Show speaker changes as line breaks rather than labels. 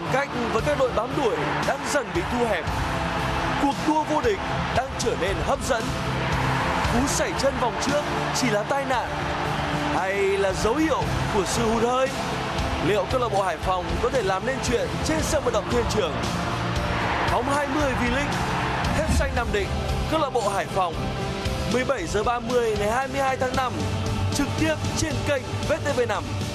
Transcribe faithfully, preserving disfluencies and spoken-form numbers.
cách với các đội bám đuổi đang dần bị thu hẹp. Cuộc đua vô địch đang trở nên hấp dẫn. Cú sẩy chân vòng trước chỉ là tai nạn hay là dấu hiệu của sự hụt hơi? Liệu câu lạc bộ Hải Phòng có thể làm nên chuyện trên sân vận động Thiên Trường? Bóng hai mươi V-League, Thép Xanh Nam Định, câu lạc bộ Hải Phòng. mười bảy giờ ba mươi ngày hai mươi hai tháng năm, trực tiếp trên kênh vê tê vê năm.